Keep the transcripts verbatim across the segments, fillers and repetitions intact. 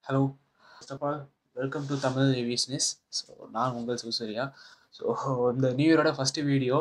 Hello. First of all, welcome to Tamil Aviationist. So நான் உங்கள் Susariya. So இந்த new இயரோட ஃபஸ்ட்டு வீடியோ.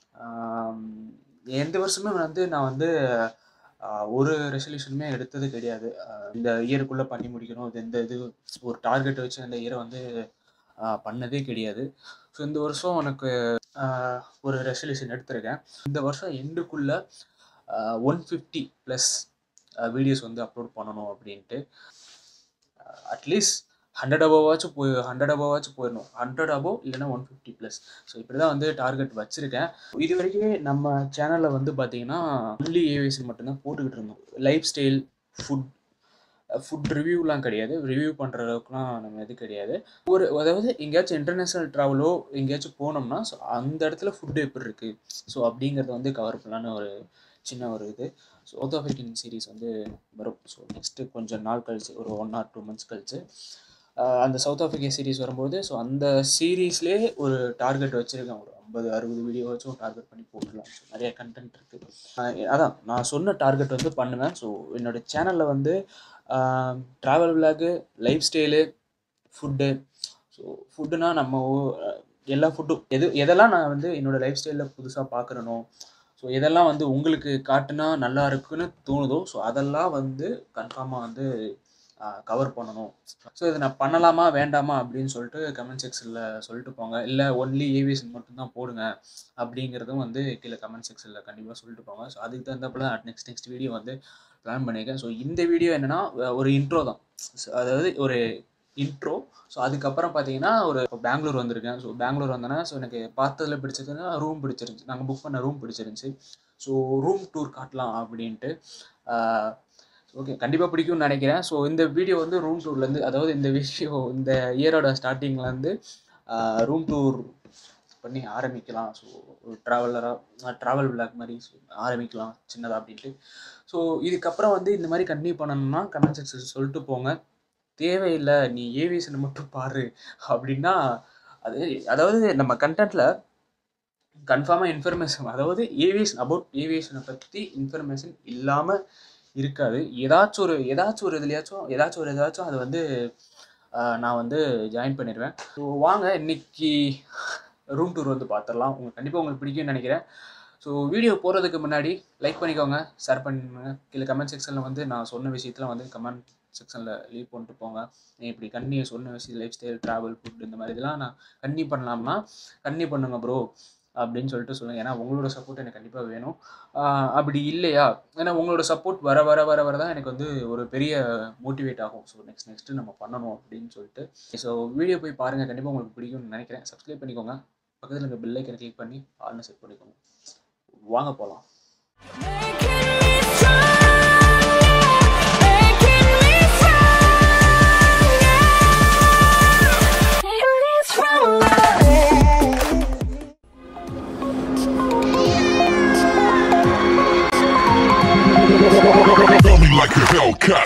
எந்த வருஷமே வந்து நான் வந்து ஆஹ், ஒரு ரெசல்யூஷனுமே எடுத்தது கிடையாது. ஆஹ், இந்த இயருக்குள்ளே பண்ணி முடிக்கணும், இது இந்த இது ஒரு டார்கெட் வச்சு அந்த இயரை வந்து ஆஹ், பண்ணதே கிடையாது. ஸோ இந்த வருஷம் எனக்கு ஆஹ், ஒரு ரெசல்யூஷன் எடுத்திருக்கேன். இந்த வருஷம் எண்டுக்குள்ளே ஒன் ஃபிஃப்டி ப்ளஸ் வீடியோஸ் வந்து அப்லோட் பண்ணணும் அப்படின்ட்டு. அட்லீஸ்ட் ஹண்ட்ரட் அபோவாச்சும் போய் ஹண்ட்ரட் அபோவாச்சும் போயிடணும். ஹண்ட்ரட் அபோவ் இல்லைன்னா ஒன் ஃபிஃப்டி ப்ளஸ். ஸோ இப்படி தான் வந்து டார்கெட் வச்சுருக்கேன். இது வரைக்கும் நம்ம சேனலில் வந்து பார்த்தீங்கன்னா ஒன்லி ஏவிஎஸ்சி மட்டும்தான் போட்டுக்கிட்டு இருந்தோம். லைஃப் ஸ்டைல், ஃபுட் ஃபுட் ரிவ்யூலாம் கிடையாது. ரிவ்யூ பண்ணுற அளவுக்குலாம் நம்ம இது கிடையாது. ஒரு அதாவது எங்கேயாச்சும் இன்டர்நேஷ்னல் ட்ராவலோ எங்கேயாச்சும் போனோம்னா ஸோ அந்த இடத்துல ஃபுட்டு எப்படி இருக்குது ஸோ அப்படிங்கிறத வந்து கவர் பண்ணலான்னு ஒரு சின்ன ஒரு இது. ஸோ சவுத் ஆஃப்ரிக்கன் சீரீஸ் வந்து வரும். ஸோ நெக்ஸ்ட்டு கொஞ்சம் நாள் கழிச்சு ஒரு ஒன் ஆர் டூ மந்த்ஸ் கழிச்சு அந்த சவுத் ஆஃப்ரிக்கன் சீரீஸ் வரும்போது ஸோ அந்த சீரீஸ்லேயே ஒரு டார்கெட் வச்சுருக்கேன். ஒரு ஐம்பது அறுபது வீடியோ வச்சும் டார்கெட் பண்ணி போட்டுடலாம். ஸோ நிறைய கண்டென்ட் இருக்குது. அதான் நான் சொன்ன டார்கெட் வந்து பண்ணுவேன். ஸோ என்னோடய சேனலில் வந்து travel vlog, life style, food. So ஃபுட்டுனா நம்ம எல்லா ஃபுட்டும் எது எதெல்லாம் நான் வந்து என்னோடய லைஃப் ஸ்டைலில் புதுசாக பார்க்குறனோ ஸோ எதெல்லாம் வந்து உங்களுக்கு காட்டுனா நல்லா இருக்குன்னு தோணுதோ ஸோ அதெல்லாம் வந்து கன்ஃபார்மாக வந்து கவர் பண்ணணும். ஸோ இதை நான் பண்ணலாமா வேண்டாமா அப்படின்னு சொல்லிட்டு கமெண்ட் செக்ஷனில் சொல்லிட்டு போங்க. இல்லை ஒன்லி ஏவிஎஸ்சி மட்டும்தான் போடுங்க அப்படிங்கிறதும் வந்து கீழே கமெண்ட் செக்ஷனில் கண்டிப்பாக சொல்லிட்டு போங்க. ஸோ அதுக்கு தகுந்தப்பல நெக்ஸ்ட் நெக்ஸ்ட் வீடியோ வந்து பிளான் பண்ணியிருக்கேன். ஸோ இந்த வீடியோ என்னென்னா ஒரு இன்ட்ரோ தான். அதாவது ஒரு இன்ட்ரோ. ஸோ அதுக்கப்புறம் பார்த்தீங்கன்னா ஒரு பெங்களூர் வந்திருக்கேன். ஸோ பெங்களூர் வந்தேன்னா ஸோ எனக்கு பார்த்ததில் பிடிச்சதுன்னா ரூம் பிடிச்சிருந்துச்சி. நாங்கள் புக் பண்ண ரூம் பிடிச்சிருந்துச்சி. ஸோ ரூம் டூர் காட்டலாம் அப்படின்ட்டு. ஓகே, கண்டிப்பாக பிடிக்கும்னு நினைக்கிறேன். ஸோ இந்த வீடியோ வந்து ரூம் டூர்லேருந்து, அதாவது இந்த விஷயம் இந்த இயரோட ஸ்டார்டிங்லேருந்து ரூம் டூர் பண்ணி ஆரம்பிக்கலாம். ஸோ ஒரு ட்ராவலராக ட்ராவல் விளாக் மாதிரி ஆரம்பிக்கலாம் சின்னதாக அப்படின்ட்டு. ஸோ இதுக்கப்புறம் வந்து இந்த மாதிரி கண்டினியூ பண்ணணும்னா கமெண்ட் செக்ஷன் சொல்லிட்டு போங்க. தேவையில்லை நீ ஏவியேஷனை மட்டும் பாரு அப்படின்னா அது அதாவது நம்ம கண்டென்ட்டில் கன்ஃபார்மாக இன்ஃபர்மேஷன், அதாவது ஏவியேஷன் அபவுட் ஏவியேஷனை பற்றி இன்ஃபர்மேஷன் இல்லாமல் இருக்காது. ஏதாச்சும் ஒரு ஏதாச்சும் ஒரு இதுலையாச்சும் ஏதாச்சும் ஒரு ஏதாச்சும் அதை வந்து நான் வந்து ஜாயின் பண்ணிடுவேன். ஸோ வாங்க இன்னைக்கு ரூம் டூர் வந்து பார்த்துடலாம். உங்களுக்கு கண்டிப்பாக உங்களுக்கு பிடிக்கும்னு நினைக்கிறேன். ஸோ வீடியோ போகிறதுக்கு முன்னாடி லைக் பண்ணிக்கோங்க, ஷேர் பண்ணுங்க. கீழே கமெண்ட் செக்ஷனில் வந்து நான் சொன்ன விஷயத்தில் வந்து கமெண்ட் செக்ஷனில் லீவ் பண்ணிட்டு போங்க. இப்படி கண்டினியூ சொன்ன விஷயம் லைஃப் ஸ்டைல், ட்ராவல், ஃபுட் இந்த மாதிரி இதெல்லாம் நான் கண்டினியூ பண்ணலாம்னா கண்டினியூ பண்ணுங்க ப்ரோ அப்படின்னு சொல்லிட்டு சொல்லுங்கள். ஏன்னா உங்களோட சப்போர்ட் எனக்கு கண்டிப்பாக வேணும். அப்படி இல்லையா, ஏன்னா உங்களோட சப்போர்ட் வர வர வர வர தான் எனக்கு வந்து ஒரு பெரிய மோட்டிவேட் ஆகும். ஸோ நெக்ஸ்ட் நெக்ஸ்ட்டு நம்ம பண்ணணும் அப்படின்னு சொல்லிட்டு. ஸோ வீடியோ போய் பாருங்கள், கண்டிப்பாக உங்களுக்கு பிடிக்கும்னு நினைக்கிறேன். சப்ஸ்கிரைப் பண்ணிக்கோங்க, பக்கத்தில் இருக்க பெல் ஐக்கனை கிளிக் பண்ணி ஆல்னு செட் பண்ணிக்கோங்க. வாங்க போகலாம். Like a Hellcat.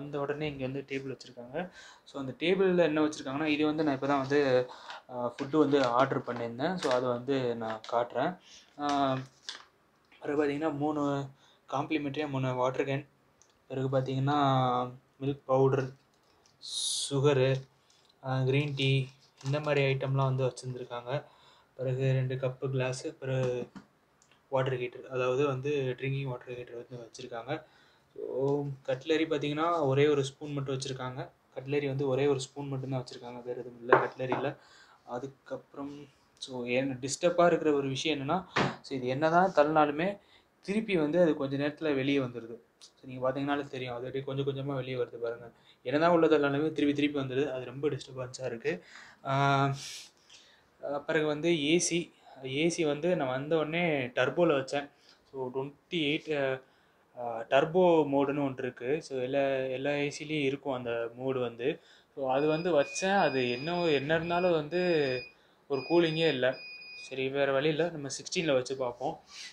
வந்த உடனே இங்கே வந்து டேபிள் வச்சுருக்காங்க. ஸோ அந்த டேபிளில் என்ன வச்சுருக்காங்கன்னா, இது வந்து நான் இப்போ தான் வந்து ஃபுட்டு வந்து ஆர்டர் பண்ணியிருந்தேன். ஸோ அதை வந்து நான் காட்டுறேன். பிறகு பார்த்தீங்கன்னா மூணு காம்ப்ளிமெண்ட்ரியாக மூணு வாட்டர் கேன், பிறகு பார்த்தீங்கன்னா milk powder, sugar, green tea, இந்த மாதிரி ஐட்டம்லாம் வந்து வச்சுருந்துருக்காங்க. பிறகு ரெண்டு கப்பு கிளாஸு, பிறகு வாட்டர் ஹீட்டர், அதாவது வந்து ட்ரிங்கிங் வாட்டர் ஹீட்டர் வந்து வச்சுருக்காங்க. ஸோ கட்லரி பார்த்திங்கன்னா ஒரே ஒரு ஸ்பூன் மட்டும் வச்சுருக்காங்க. கட்லரி வந்து ஒரே ஒரு ஸ்பூன் மட்டும்தான் வச்சுருக்காங்க, வேறு எதுவும் இல்லை கட்லரியில். அதுக்கப்புறம் ஸோ என்ன டிஸ்டர்பாக இருக்கிற ஒரு விஷயம் என்னென்னா, ஸோ இது என்ன தான் தள்ளினாலுமே திருப்பி வந்து அது கொஞ்சம் நேரத்தில் வெளியே வந்துடுது. ஸோ நீங்கள் பார்த்தீங்கன்னாலே தெரியும், அது அப்படியே கொஞ்சம் கொஞ்சமாக வெளியே வருது பாருங்கள். என்ன தான் உள்ள தள்ளினாலுமே திருப்பி திருப்பி வந்துடுது. அது ரொம்ப டிஸ்டர்பன்ஸாக இருக்குது. பிறகு வந்து ஏசி ஏசி வந்து நான் வந்த உடனே டர்போவில் வச்சேன். ஸோ டுவெண்ட்டி எயிட் டர்போ மோடுன்னு ஒன்று இருக்குது. ஸோ எல்லா எல்லா ஏசிலையும் இருக்கும் அந்த மோடு வந்து. ஸோ அது வந்து வச்சேன். அது என்ன என்ன இருந்தாலும் வந்து ஒரு கூலிங்கே இல்லை. சரி வேறு வழி இல்லை, நம்ம சிக்ஸ்டீனில் வச்சு பார்ப்போம்.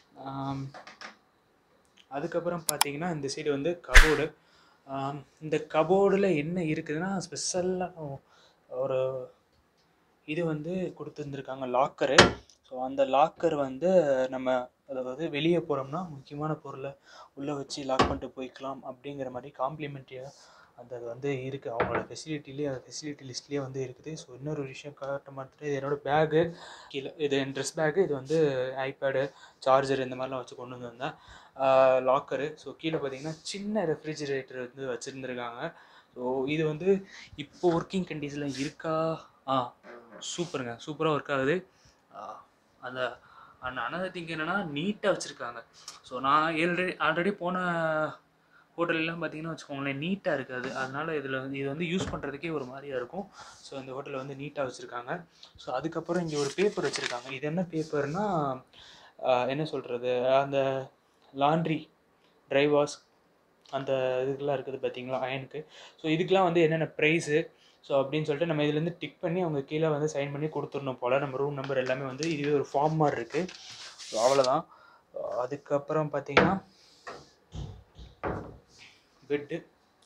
அதுக்கப்புறம் பார்த்தீங்கன்னா இந்த சைடு வந்து கபோர்டு. இந்த கபோர்டில் என்ன இருக்குதுன்னா, ஸ்பெஷலாக ஒரு இது வந்து கொடுத்துருந்துருக்காங்க, லாக்கரு. ஸோ அந்த லாக்கர் வந்து நம்ம அதாவது வெளியே போகிறோம்னா முக்கியமான பொருளை உள்ளே வச்சு லாக் பண்ணிட்டு போய்க்கலாம் அப்படிங்கிற மாதிரி காம்ப்ளிமெண்ட்ரியாக அந்த அது வந்து இருக்குது. அவங்களோட ஃபெசிலிட்டிலேயே அந்த ஃபெசிலிட்டி லிஸ்ட்லேயே வந்து இருக்குது. ஸோ இன்னொரு விஷயம் காட்ட மாட்டேன், இது என்னோடய பேகு கீழே, இது என் ட்ரெஸ் பேகு, இது வந்து ஐபேடு, சார்ஜர் இந்த மாதிரிலாம் வச்சு கொண்டு வந்து வந்தேன். லாக்கரு. ஸோ கீழே பார்த்தீங்கன்னா சின்ன ரெஃப்ரிஜிரேட்டர் வந்து வச்சுருந்துருக்காங்க. ஸோ இது வந்து இப்போ ஒர்க்கிங் கண்டிஷனில் இருக்கா? ஆ சூப்பருங்க, சூப்பராக ஒர்க் ஆகுது. அந்த அந்த அனதர் திங் என்னென்னா நீட்டாக வச்சுருக்காங்க. ஸோ நான் ஆல்ரெடி ஆல்ரெடி போன ஹோட்டல்லாம் பார்த்தீங்கன்னா வச்சுக்கோங்களேன், நீட்டாக இருக்காது. அதனால் இதில் வந்து இது வந்து யூஸ் பண்ணுறதுக்கே ஒரு மாதிரியாக இருக்கும். ஸோ இந்த ஹோட்டலில் வந்து நீட்டாக வச்சுருக்காங்க. ஸோ அதுக்கப்புறம் இங்கே ஒரு பேப்பர் வச்சுருக்காங்க. இது என்ன பேப்பர்னால் என்ன சொல்கிறது, அந்த லாண்ட்ரி ட்ரை வாஷ் அந்த இதுக்கெல்லாம் இருக்குது பார்த்தீங்களா, அயனுக்கு. ஸோ இதுக்கெலாம் வந்து என்னென்ன ப்ரைஸு ஸோ அப்படின்னு சொல்லிட்டு நம்ம இதுலேருந்து டிக் பண்ணி அவங்க கீழே வந்து சைன் பண்ணி கொடுத்துடணும் போல். நம்ம ரூம் நம்பர் எல்லாமே வந்து இதுவே ஒரு ஃபார்ம் மாதிரி இருக்குது. ஸோ அவ்வளோதான். அதுக்கப்புறம் பார்த்தீங்கன்னா பெட்டு,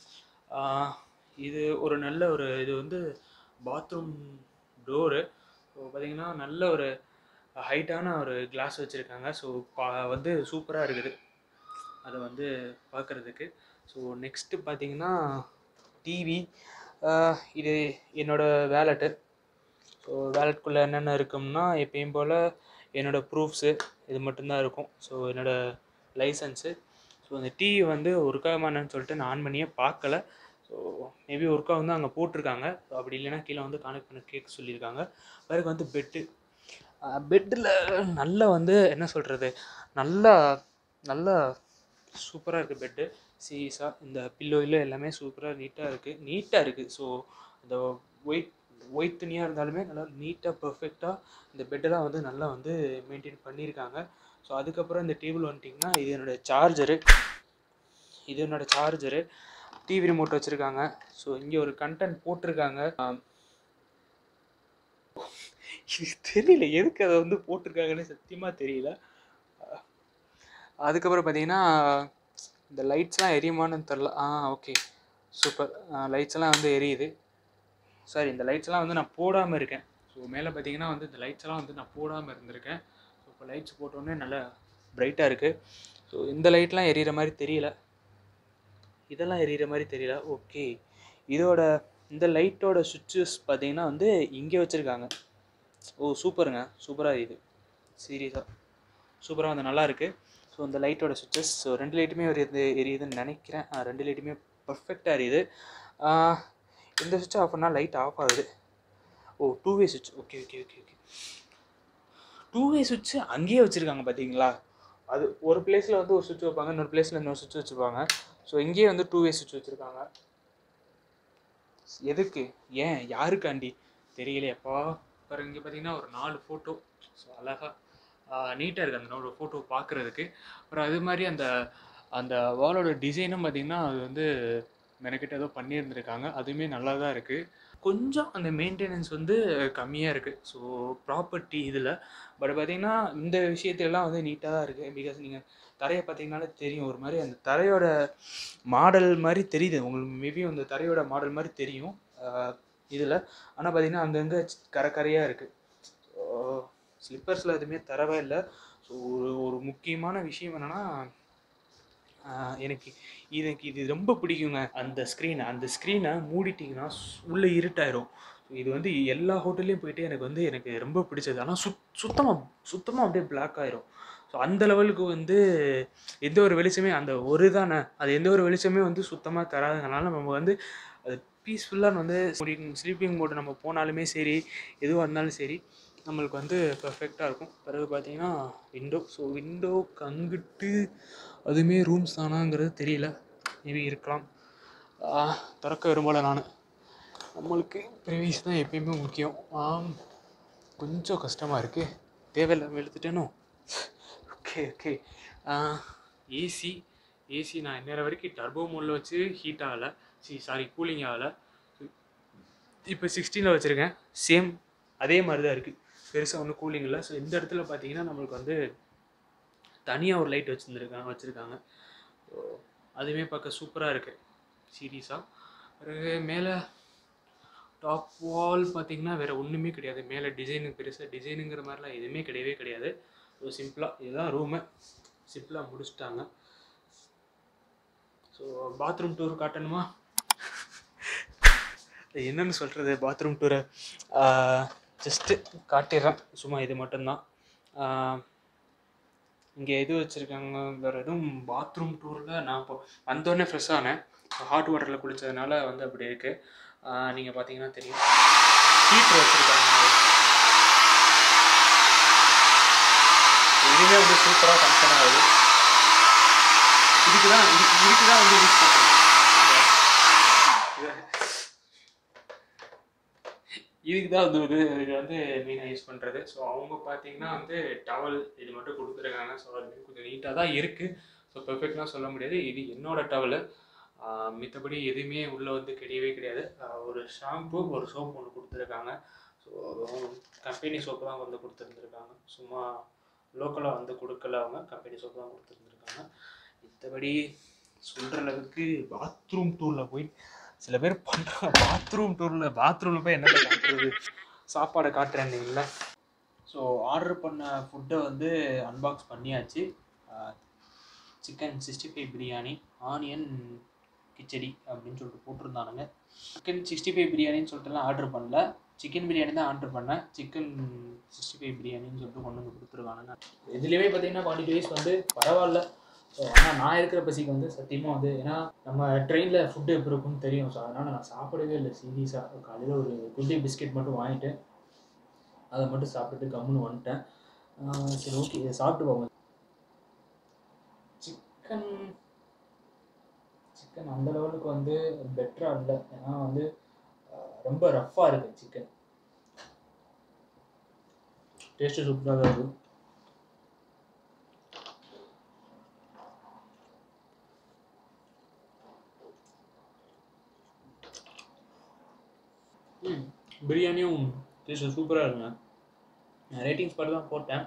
இது ஒரு நல்ல ஒரு இது வந்து பாத்ரூம் டோரு. ஸோ பார்த்தீங்கன்னா நல்ல ஒரு ஹைட்டான ஒரு கிளாஸ் வச்சுருக்காங்க. ஸோ பா வந்து சூப்பராக இருக்குது அதை வந்து பார்க்குறதுக்கு. ஸோ நெக்ஸ்ட்டு பார்த்தீங்கன்னா டிவி, இது என்னோடய வேலெட்டு. ஸோ வேலெட்குள்ளே என்னென்ன இருக்கும்னா எப்பயும் போல் என்னோடய ப்ரூஃப்ஸு இது மட்டும்தான் இருக்கும். ஸோ என்னோடய லைசன்ஸு. ஸோ அந்த டிவி வந்து ஒர்க்காகுமான்னு சொல்லிட்டு நான் ஆன் பண்ணியே பார்க்கல. ஸோ மேபி ஒர்க்காக வந்து அங்கே போட்டிருக்காங்க. ஸோ அப்படி இல்லைன்னா கீழே வந்து கனெக்ட் பண்ண கேட்க சொல்லியிருக்காங்க. பிறகு வந்து பெட்டு. பெட்டில் நல்லா வந்து என்ன சொல்கிறது, நல்லா நல்லா சூப்பராக இருக்குது பெட்டு. சீரியஸாக இந்த பில்லோ இல்லை எல்லாமே சூப்பராக நீட்டாக இருக்குது நீட்டாக இருக்குது ஸோ இந்த ஒயிட் ஒயிட் துணியாக இருந்தாலுமே நல்லா நீட்டாக பர்ஃபெக்டாக இந்த பெட்டெல்லாம் வந்து நல்லா வந்து மெயின்டைன் பண்ணியிருக்காங்க. ஸோ அதுக்கப்புறம் இந்த டேபிள் வந்துட்டிங்கன்னா இது என்னோடய சார்ஜரு. இது என்னோடய சார்ஜரு. டிவி ரிமோட் வச்சுருக்காங்க. ஸோ இங்கே ஒரு கண்டென்ட் போட்டிருக்காங்க. தெரியல எதுக்கு அதை வந்து போட்டிருக்காங்கன்னு சத்தியமாக தெரியல. அதுக்கப்புறம் பார்த்தீங்கன்னா இந்த லைட்ஸ்லாம் எரியுமான்னு தெரில. ஆ ஓகே சூப்பர், லைட்ஸ்லாம் வந்து எரியுது. சாரி, இந்த லைட்ஸ்லாம் வந்து நான் போடாமல் இருக்கேன். ஸோ மேலே பார்த்தீங்கன்னா வந்து இந்த லைட்ஸ்லாம் வந்து நான் போடாமல் இருந்திருக்கேன். ஸோ இப்போ லைட்ஸ் போட்டோன்னே நல்லா பிரைட்டாக இருக்குது. ஸோ இந்த லைட்லாம் எரியிற மாதிரி தெரியல, இதெல்லாம் எரியிற மாதிரி தெரியல. ஓகே, இதோட இந்த லைட்டோட சுவிட்சஸ் பார்த்தீங்கன்னா வந்து இங்கே வச்சுருக்காங்க. ஓ சூப்பருங்க, சூப்பராக எரியுது, சீரியஸாக சூப்பராக வந்து நல்லாயிருக்கு. ஸோ இந்த லைட்டோட சுவிட்சஸ், ஸோ ரெண்டு லைட்டுமே எரியுது எரியுதுன்னு நினைக்கிறேன். ரெண்டு லைட்டுமே பர்ஃபெக்டாக எரியுது. இந்த சுவிட்ச் ஆஃப் பண்ணால் லைட் ஆஃப் ஆகுது. ஓ டூ வே சுவிட்ச். Okay okay okay okay two way சுவிட்ச் அங்கேயே வச்சுருக்காங்க பார்த்தீங்களா. அது ஒரு பிளேஸில் வந்து ஒரு சுவிட்ச் வைப்பாங்க, இன்னொரு பிளேஸில் இன்னொரு சுவிட்ச் வச்சுருப்பாங்க. ஸோ இங்கேயே வந்து டூ வே சுவிட்ச் வச்சுருக்காங்க. எதுக்கு, ஏன், யாருக்காண்டி தெரியலையப்பா. அப்புறம் இங்கே பார்த்தீங்கன்னா ஒரு நாலு ஃபோட்டோ. ஸோ அழகாக நீட்டாக இருக்குது அந்த நாலு ஃபோட்டோ பார்க்குறதுக்கு. அப்புறம் அது மாதிரி அந்த அந்த வாலோட டிசைனும் பார்த்திங்கன்னா அது வந்து மெனக்கிட்ட ஏதோ பண்ணியிருந்துருக்காங்க. அதுவுமே நல்லா தான் இருக்குது. கொஞ்சம் அந்த மெயின்டெனன்ஸ் வந்து கம்மியாக இருக்குது. ஸோ ப்ராப்பர்ட்டி இதில் பட் பார்த்தீங்கன்னா இந்த விஷயத்திலலாம் வந்து நீட்டாக தான் இருக்குது. பிகாஸ் நீங்கள் தரையை பார்த்தீங்கன்னாலே தெரியும், ஒரு மாதிரி அந்த தரையோட மாடல் மாதிரி தெரியுது உங்களுக்கு. மேபி அந்த தரையோட மாடல் மாதிரி தெரியும் இதில். ஆனால் பார்த்தீங்கன்னா அங்கங்கே கரை கரையாக இருக்குது. ஸோ ஸ்லிப்பர்ஸில் எதுவுமே தரவே இல்லை. ஸோ ஒரு ஒரு முக்கியமான விஷயம் என்னென்னா, எனக்கு எனக்கு இது ரொம்ப பிடிக்குங்க. அந்த ஸ்க்ரீனை அந்த ஸ்க்ரீனை மூடிட்டிங்கன்னா உள்ளே இருட்டாயிரும். இது வந்து எல்லா ஹோட்டல்லையும் போயிட்டு எனக்கு வந்து எனக்கு ரொம்ப பிடிச்சது. ஆனால் சுத் சுத்தமாக சுத்தமாக அப்படியே பிளாக் ஆயிரும். ஸோ அந்த லெவலுக்கு வந்து எந்த ஒரு வெளிச்சமே அந்த ஒரு தானே அது எந்த ஒரு வெளிச்சமே வந்து சுத்தமாக தராதுனால நம்ம வந்து அது பீஸ்ஃபுல்லாக வந்து ஸ்லீப்பிங் மோடு நம்ம போனாலுமே சரி, எதுவாக இருந்தாலும் சரி, நம்மளுக்கு வந்து பெர்ஃபெக்டாக இருக்கும். பிறகு பார்த்தீங்கன்னா விண்டோ. ஸோ விண்டோக்கு அங்கிட்டு அதுவுமே ரூம்ஸ் தானாங்கிறது தெரியல, மேபி இருக்கலாம். திறக்க விரும்பலை நான். நம்மளுக்கு ப்ரைவசி தான் எப்பயுமே முக்கியம். கொஞ்சம் கஷ்டமாக இருக்குது, தேவையில்லாமல் எடுத்துட்டேனோ. ஓகே ஓகே ஏசி ஏசி நான் இன்னொரு வரைக்கும் டர்போ மோடில் வச்சு ஹீட் ஆகலை, சி சாரி கூலிங் ஆகலை. இப்போ சிக்ஸ்டீனில் வச்சுருக்கேன், சேம் அதே மாதிரி தான் இருக்குது, பெருசாக ஒன்றும் கூலிங் இல்லை. ஸோ இந்த இடத்துல பார்த்தீங்கன்னா நம்மளுக்கு வந்து தனியாக ஒரு லைட் வச்சுருந்துருக்காங்க வச்சுருக்காங்க ஸோ அதுவுமே பார்க்க சூப்பராக இருக்குது சீரியஸாக. பிறகு மேலே டாப் வால் பார்த்திங்கன்னா வேறு ஒன்றுமே கிடையாது. மேலே டிசைனு பெருசாக டிசைனுங்கிற மாதிரிலாம் எதுவுமே கிடையவே கிடையாது. ஸோ சிம்பிளாக இதுதான் ரூமு, சிம்பிளாக முடிச்சுட்டாங்க. ஸோ பாத்ரூம் டூர் காட்டணுமா? என்னென்னு சொல்கிறது, பாத்ரூம் டூரை ஜஸ்ட்டு காட்டிடுறேன் சும்மா. இது மட்டும்தான் இங்கே எது வச்சுருக்காங்க, வேறு எதுவும் பாத்ரூம் டூரில். நான் இப்போ வந்தோடனே ஃப்ரெஷ் ஆனேன், ஹாட் வாட்டரில் குளித்ததுனால வந்து அப்படி இருக்குது. நீங்கள் பார்த்தீங்கன்னா தெரியும், ஹீட்ரு வச்சுருக்காங்க. இதுவுமே வந்து சூப்பராக ஃபங்க்ஷன் ஆகுது. இதுக்கு தான் இதுக்கு இதுக்கு தான் வந்து யூஸ் பண்ணுறேன், இதுக்கு தான் வந்து இது வந்து மெயினாக யூஸ் பண்ணுறது. ஸோ அவங்க பார்த்தீங்கன்னா வந்து டவல் இது மட்டும் கொடுத்துருக்காங்க. ஸோ அது கொஞ்சம் நீட்டாக தான் இருக்குது. ஸோ பெர்ஃபெக்ட்லாம் சொல்ல முடியாது. இது என்னோடய டவலு, மித்தபடி எதுவுமே உள்ளே வந்து கிடையவே கிடையாது. ஒரு ஷாம்பு ஒரு சோப்பு ஒன்று கொடுத்துருக்காங்க. ஸோ கம்பெனி சோப்பு தான் வந்து கொடுத்துருந்துருக்காங்க, சும்மா லோக்கலாக வந்து கொடுக்கல, அவங்க கம்பெனி சோப்பு தான் கொடுத்துருந்துருக்காங்க. மித்தபடி சொல்கிற அளவுக்கு பாத்ரூம் டூரில் போய் சில பேர் பண்ணுறாங்க. பாத்ரூம் டூரில் பாத்ரூமில் போய் என்ன காட்டுறது, சாப்பாடை காட்டுறேன்னீங்களா. ஸோ ஆர்டர் பண்ண ஃபுட்டை வந்து அன்பாக்ஸ் பண்ணியாச்சு. Chicken sixty five biryani, onion khichdi அப்படின்னு சொல்லிட்டு போட்டிருந்தானுங்க. சிக்கன் சிக்ஸ்டி ஃபைவ் பிரியாணின்னு சொல்லிட்டுலாம் ஆர்டர் பண்ணல, சிக்கன் பிரியாணி தான் ஆர்டர் பண்ணேன். சிக்கன் சிக்ஸ்டி ஃபைவ் பிரியாணின்னு சொல்லிட்டு கொண்டு வந்து கொடுத்துருக்கானுங்க. இதுலேயுமே பார்த்தீங்கன்னா குவான்டிட்டி வைஸ் வந்து பரவாயில்ல. ஸோ ஆனால் நான் இருக்கிற பசிக்கு வந்து சத்தியமாக வந்து, ஏன்னா நம்ம ட்ரெயினில் ஃபுட்டு எப்படி இருக்குன்னு தெரியும். ஸோ அதனால் நான் சாப்பிடவே இல்லை சீரியஸாக. காலையில் ஒரு குட்டி பிஸ்கெட் மட்டும் வாங்கிட்டு அதை மட்டும் சாப்பிட்டுட்டு கம்முன்னு வந்துட்டேன். சரி ஓகே, இதை சாப்பிட்டு போவோம். சிக்கன் சிக்கன் அந்த லெவலுக்கு வந்து பெட்டராக இல்லை, ஏன்னா வந்து ரொம்ப ரஃப்பாக இருக்குது சிக்கன். டேஸ்ட்டு சூப்பராக தான் இருக்குது. ம் பிரியாணியும் டேஸ்ட்டு சூப்பராக இருக்குங்க. நான் ரேட்டிங்ஸ் பார்த்து தான் போட்டேன்.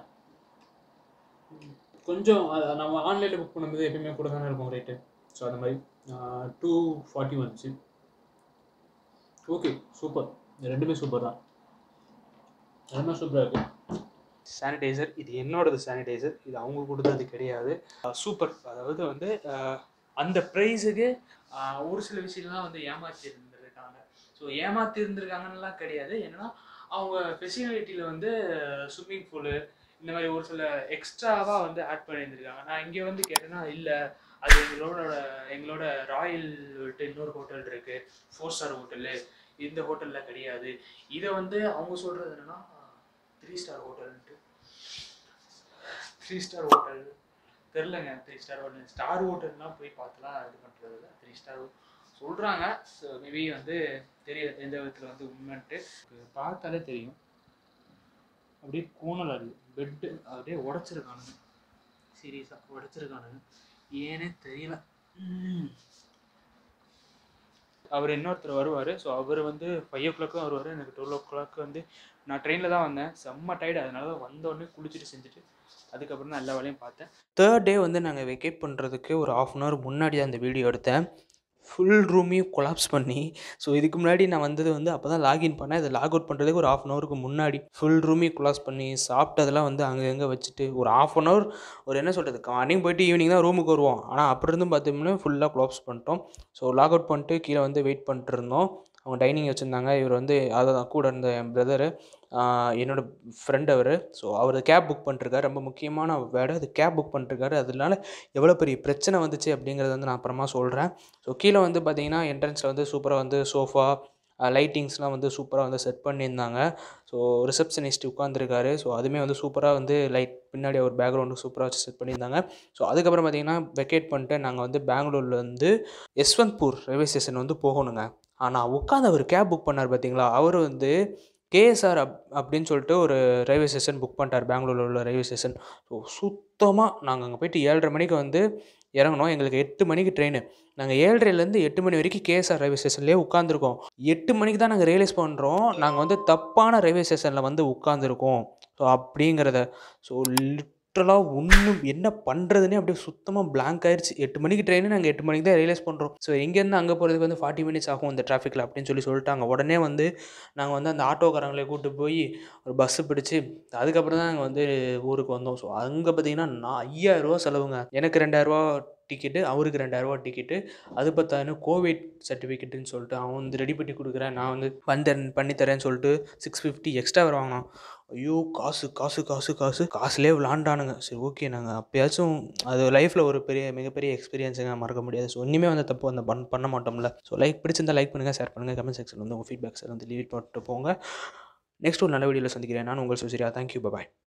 கொஞ்சம் நம்ம ஆன்லைனில் புக் பண்ணும்போது எப்பயுமே கூட தானே இருக்கும் ரேட்டு. ஸோ அந்த மாதிரி டூ ஃபார்ட்டி வந்துச்சு. ஓகே சூப்பர், ரெண்டுமே சூப்பர் தான், ரெண்டுமே சூப்பராக இருக்குது. சானிடைசர் இது என்னோடது சானிடைசர், இது அவங்க கொடுத்தது கிடையாது. சூப்பர். அதாவது வந்து அந்த ப்ரைஸுக்கு ஒரு சில விஷயம்லாம் வந்து ஏமாற்றி இருந்திருக்காங்க. ஸோ ஏமாற்றி இருந்திருக்காங்கன்னெலாம் கிடையாது, ஏன்னா அவங்க ஃபெசிலிட்டியில் வந்து ஸ்விம்மிங் பூலு இந்த மாதிரி ஒரு சில எக்ஸ்ட்ராவாக வந்து ஆட் பண்ணியிருந்திருக்காங்க. நான் இங்கே வந்து கேட்டேன்னா இல்லை, அது எங்களோட எங்களோட ராயல் இன்னொரு ஹோட்டல் இருக்குது, ஃபோர் ஸ்டார் ஹோட்டலு, இந்த ஹோட்டலில் கிடையாது. இதை வந்து அவங்க சொல்கிறது என்னென்னா த்ரீ ஸ்டார் ஹோட்டல்ன்ட்டு. த்ரீ ஸ்டார் ஹோட்டல் தெரிலங்க, த்ரீ ஸ்டார் ஹோட்டல் ஸ்டார் ஹோட்டல்லாம் போய் பார்த்துலாம் இது பண்ணுறது இல்லை, த்ரீ ஸ்டார் சொல்கிறாங்க. ஸோ மேபி வந்து தெரியல எந்த விதத்தில் வந்து உண்மைன்ட்டு. பார்த்தாலே தெரியும், அப்படியே கோணல் அது பெட்டு அப்படியே உடச்சிருக்கானுங்க, சீரியஸாக உடச்சிருக்கானுங்க, ஏன்னே தெரியல. அவர் இன்னொருத்தர் வருவார். ஸோ அவர் வந்து ஃபைவ் ஓ கிளாக் தான் வருவார். எனக்கு டுவெல் ஓ கிளாக் வந்து நான் ட்ரெயினில் தான் வந்தேன். செம்ம டயர்டு. அதனால தான் வந்தோடனே குளிச்சுட்டு செஞ்சுட்டு அதுக்கப்புறம் தான் எல்லா வேலையும் பார்த்தேன். தேர்ட் டே வந்து நாங்கள் வெக்கேட் பண்ணுறதுக்கு ஒரு ஹாஃப் அன் ஹவர் முன்னாடி தான் அந்த வீடியோ எடுத்தேன். ஃபுல் ரூமையும் கொலாப்ஸ் பண்ணி, ஸோ இதுக்கு முன்னாடி நான் வந்தது வந்து அப்போ தான் லாகின் பண்ணேன். இதை லாக் அவுட் பண்ணுறதுக்கு ஒரு ஹாஃப் அன் ஹவருக்கு முன்னாடி ஃபுல் ரூமையும் கொலாப்ஸ் பண்ணி சாப்பிட்டதெல்லாம் வந்து அங்கே எங்கே வச்சுட்டு ஒரு ஹாஃப் அன் ஹவர் ஒரு என்ன சொல்கிறது மார்னிங் போயிட்டு ஈவினிங் தான் ரூமுக்கு வருவோம். ஆனால் அப்படி இருந்தும் பார்த்தோம்னா ஃபுல்லாக கொலாப்ஸ் பண்ணிட்டோம். ஸோ லாக் அவுட் பண்ணிட்டு கீழே வந்து வெயிட் பண்ணிட்டு இருந்தோம். அவங்க டைனிங் வச்சுருந்தாங்க. இவர் வந்து அதை தான் கூட இருந்த என் பிரதரு என்னோடய ஃப்ரெண்ட் அவர். ஸோ அவர் கேப் புக் பண்ணிருக்காரு. ரொம்ப முக்கியமான வேர்டு அது, கேப் புக் பண்ணிருக்காரு. அதனால எவ்வளோ பெரிய பிரச்சனை வந்துச்சு அப்படிங்கிறத வந்து நான் அப்புறமா சொல்கிறேன். ஸோ கீழே வந்து பார்த்தீங்கன்னா என்ட்ரன்ஸில் வந்து சூப்பராக வந்து சோஃபா லைட்டிங்ஸ்லாம் வந்து சூப்பராக வந்து செட் பண்ணியிருந்தாங்க. ஸோ ரிசப்ஷனிஸ்ட் உட்காந்துருக்காரு. ஸோ அதுவுமே வந்து சூப்பராக வந்து லைட் பின்னாடி ஒரு பேக்ரவுண்டு சூப்பராக வச்சு செட் பண்ணியிருந்தாங்க. ஸோ அதுக்கப்புறம் பார்த்தீங்கன்னா வெக்கேட் பண்ணிட்டு நாங்கள் வந்து பெங்களூர்லேருந்து யஸ்வந்த்பூர் ரயில்வே ஸ்டேஷன் வந்து போகணுங்க. ஆனால் உட்காந்து அவர் கேப் புக் பண்ணார் பார்த்தீங்களா, அவர் வந்து கேஎஸ்ஆர் அப் அப்படின்னு சொல்லிட்டு ஒரு ரயில்வே ஸ்டேஷன் புக் பண்ணிட்டார், பெங்களூரில் உள்ள ரயில்வே ஸ்டேஷன். ஸோ சுத்தமாக நாங்கள் அங்கே போய்ட்டு ஏழரை மணிக்கு வந்து இறங்கினோம். எங்களுக்கு எட்டு மணிக்கு ட்ரெயின். நாங்கள் ஏழரைலேருந்து எட்டு மணி வரைக்கும் கேஎஸ்ஆர் ரயில்வே ஸ்டேஷன்லேயே உட்காந்துருக்கோம். எட்டு மணிக்கு தான் நாங்கள் ரியலைஸ் பண்ணுறோம் நாங்கள் வந்து தப்பான ரயில்வே ஸ்டேஷனில் வந்து உட்காந்துருக்கோம். ஸோ அப்படிங்கிறத ஸோ லிட்ரலாக ஒன்றும் என்ன பண்ணுறதுனே அப்படியே சுத்தமாக பிளாங்க் ஆயிடுச்சு. எட்டு மணிக்கு ட்ரெயின், நாங்கள் எட்டு மணிக்கு தான் ரியலைஸ் பண்ணுறோம். ஸோ இங்கேருந்து அங்கே போகிறதுக்கு வந்து ஃபார்ட்டி மினிட்ஸ் ஆகும் இந்த டிராஃபிக்கில் அப்படின்னு சொல்லி சொல்லிட்டாங்க. உடனே வந்து நாங்கள் வந்து அந்த ஆட்டோக்காரங்களை கூப்பிட்டு போய் ஒரு பஸ்ஸு பிடிச்சி அதுக்கப்புறம் தான் நாங்கள் வந்து ஊருக்கு வந்தோம். ஸோ அங்கே பார்த்தீங்கன்னா நான் ஐயாயிரரூவா செலவுங்க. எனக்கு ரெண்டாயிரரூவா டிக்கெட்டு, அவருக்கு ரெண்டாயிரரூவா டிக்கெட்டு. அது பத்தாயிரம் கோவிட் சர்டிஃபிகேட்டுன்னு சொல்லிட்டு அவன் வந்து ரெடி பண்ணி கொடுக்குறேன், நான் வந்து வந்து பண்ணித்தரேன்னு சொல்லிட்டு சிக்ஸ் ஃபிஃப்டி எக்ஸ்ட்ரா வேறு வாங்கினான். ஐயோ காசு காசு காசு காசு காசுலேயே விளாண்டானுங்க. சரி ஓகே, நாங்கள் அப்போயாச்சும் அது லைஃப்பில் ஒரு பெரிய மிகப்பெரிய எக்ஸ்பீரியன்ஸுங்க, மறக்க முடியாது. ஸோ இனிமேல் வந்து தப்பு வந்து பண் பண்ண மாட்டோம்ல. ஸோ லைக் பிடிச்சிருந்தால் லைக் பண்ணுங்கள், ஷேர் பண்ணுங்கள், கமெண்ட் செக்ஷன் வந்து உங்கள் ஃபீட்பேக்ஸ் வந்து லீவ் பண்ணிட்டு போங்க. நெக்ஸ்ட் ஒரு நல்ல வீடியோவில் சந்திக்கிறேன். நான் உங்கள் சுசிரியா. தேங்க்யூ, பாய்.